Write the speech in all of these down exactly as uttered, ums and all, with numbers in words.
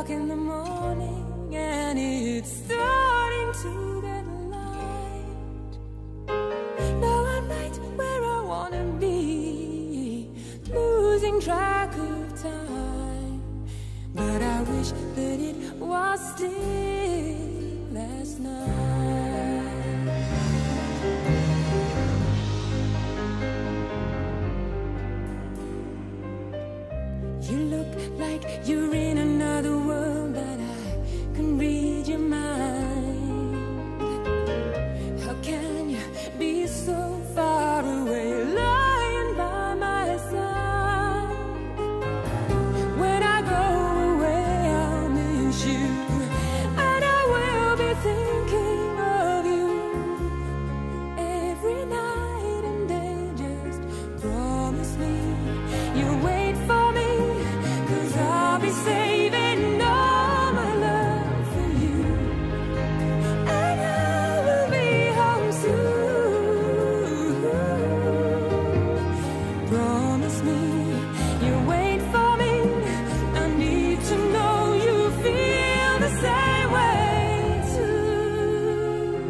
o'clock in the morning and it's starting to get light. Now I'm right where I wanna be, losing track of time. But I wish that it was still last night. You look like you're in another world, but I can read your mind. How can you be so far away, lying by my side? When I go away, I'll miss you, and I will be thinking of you every night and day. Just promise me you'll wait for me, I'll be saving all my love for you, and I will be home soon. Promise me you'll wait for me. I need to know you feel the same way too.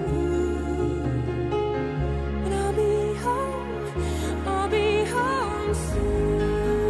And I'll be home, I'll be home soon.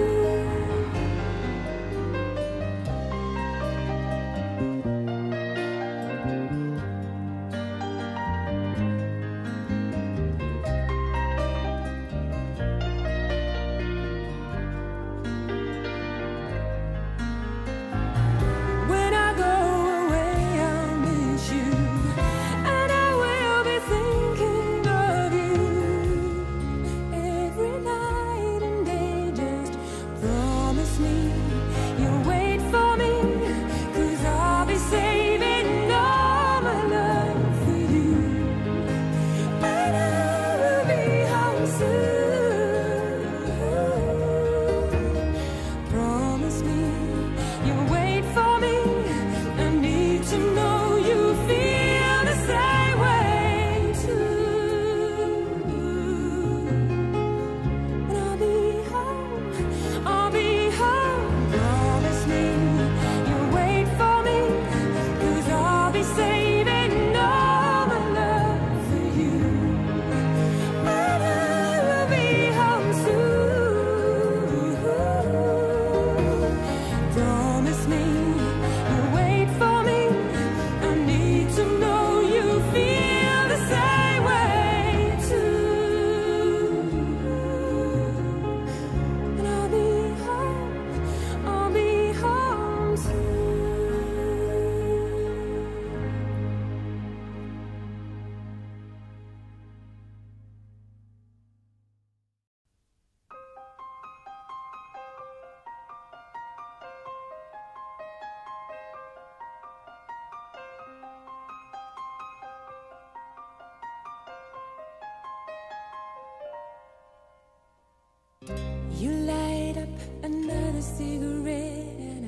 You light up another cigarette and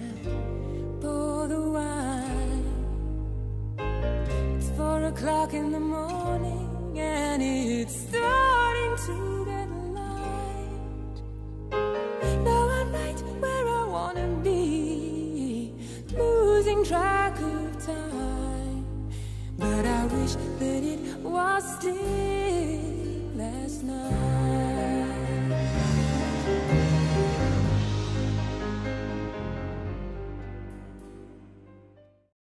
I pour the wine. It's four o'clock in the morning and it's starting to get light. Now I'm right where I wanna be, losing track of time. But I wish that it was still